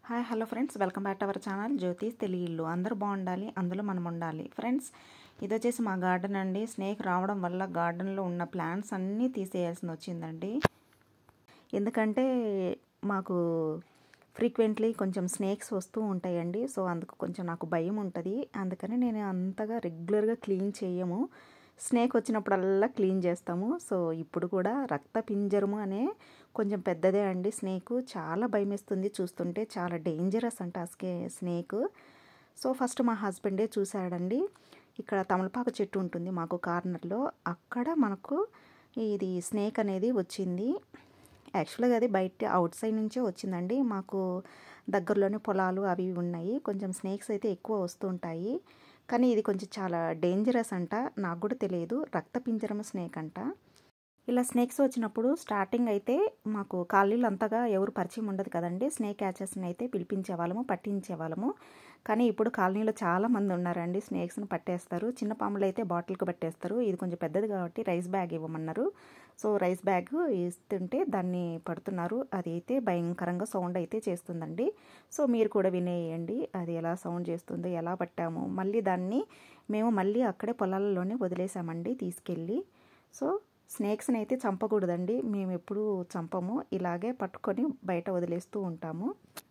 Hi hello friends, welcome back to our channel Jyothi's Telugu ఇల్లు. అందరూ బాగుండాలి, అందులో మనం ఉండాలి. ఫ్రెండ్స్, ఇది వచ్చేసి మా గార్డెన్ అండి. స్నేక్ రావడం వల్ల గార్డెన్లో ఉన్న ప్లాంట్స్ అన్నీ తీసేయాల్సి వచ్చిందండి. ఎందుకంటే మాకు ఫ్రీక్వెంట్లీ కొంచెం స్నేక్స్ వస్తూ ఉంటాయండి. సో అందుకు కొంచెం నాకు భయం ఉంటుంది. అందుకని నేను అంతగా రెగ్యులర్గా క్లీన్ చేయము. స్నేక్ వచ్చినప్పుడల్లా క్లీన్ చేస్తాము. సో ఇప్పుడు కూడా రక్త పింజరము అనే కొంచెం పెద్దదే అండి స్నేకు. చాలా భయమేస్తుంది చూస్తుంటే. చాలా డేంజరస్ అంట స్నేక్. సో ఫస్ట్ మా హస్బెండే చూశాడండి. ఇక్కడ తమలపాకు చెట్టు ఉంటుంది మాకు కార్నర్లో. అక్కడ మనకు ఇది స్నేక్ అనేది వచ్చింది. యాక్చువల్గా అది బయట అవుట్ సైడ్ నుంచే వచ్చిందండి. మాకు దగ్గరలోనే పొలాలు అవి ఉన్నాయి. కొంచెం స్నేక్స్ అయితే ఎక్కువ వస్తుంటాయి. కానీ ఇది కొంచెం చాలా డేంజరస్ అంట. నాకు కూడా తెలియదు. రక్త పింజరం స్నేక్ అంట. ఇలా స్నేక్స్ వచ్చినప్పుడు స్టార్టింగ్ అయితే మాకు కాలనీలు అంతగా ఎవరు పరిచయం ఉండదు కదండి. స్నేక్ క్యాచర్స్ని అయితే పిలిపించేవాళ్ళము, పట్టించేవాళ్ళము. కానీ ఇప్పుడు కాలనీలో చాలా మంది ఉన్నారండి. స్నేక్స్ని పట్టేస్తారు. చిన్న పాములు అయితే బాటిల్కి పట్టేస్తారు. ఇది కొంచెం పెద్దది కాబట్టి రైస్ బ్యాగ్ ఇవ్వమన్నారు. సో రైస్ బ్యాగ్ ఇస్తుంటే దాన్ని పడుతున్నారు. అది అయితే భయంకరంగా సౌండ్ అయితే చేస్తుందండి. సో మీరు కూడా వినేయండి అది ఎలా సౌండ్ చేస్తుందో, ఎలా పట్టాము. మళ్ళీ దాన్ని మేము మళ్ళీ అక్కడే పొలాలలోనే వదిలేసామండి తీసుకెళ్ళి. సో స్నేక్స్ని అయితే చంపకూడదండి. మేము ఎప్పుడూ చంపము. ఇలాగే పట్టుకొని బయట వదిలేస్తూ ఉంటాము.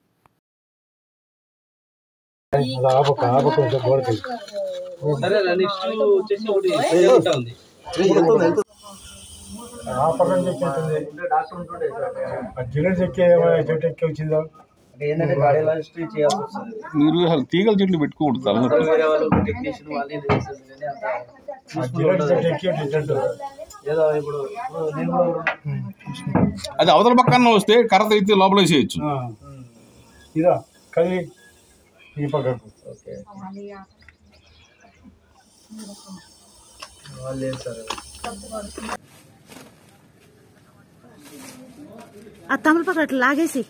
మీరు అసలు తీగల చెట్లు పెట్టుకోకూడదు. అది అవతల పక్కన వస్తే కర్ర అయితే లోపల వేసేయచ్చు. ఆ తమలపాకు అట్లా లాగేసి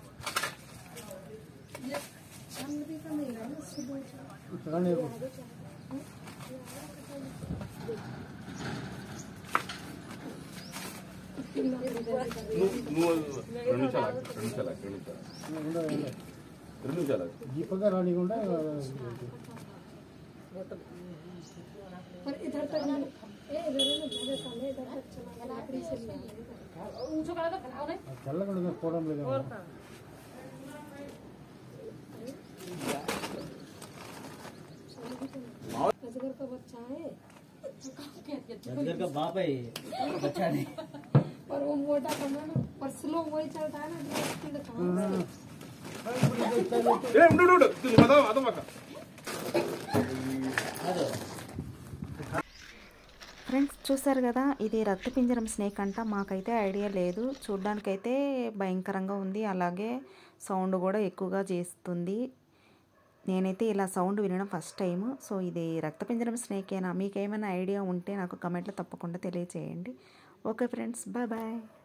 दीपक रानी को अजगर का बच्चा है, अजगर का बाप है, बच्चा नहीं। पर वो मोटा करना ना, पर स्लो वही चलता है ना। ఫ్రెండ్స్ చూసారు కదా, ఇది రక్తపింజరం స్నేక్ అంట. మాకైతే ఐడియా లేదు. చూడ్డానికైతే భయంకరంగా ఉంది. అలాగే సౌండ్ కూడా ఎక్కువగా చేస్తుంది. నేనైతే ఇలా సౌండ్ వినడం ఫస్ట్ టైం. సో ఇది రక్తపింజరం స్నేకేనా? మీకు ఏమైనా ఐడియా ఉంటే నాకు కమెంట్లో తప్పకుండా తెలియచేయండి. Okay friends, bye bye.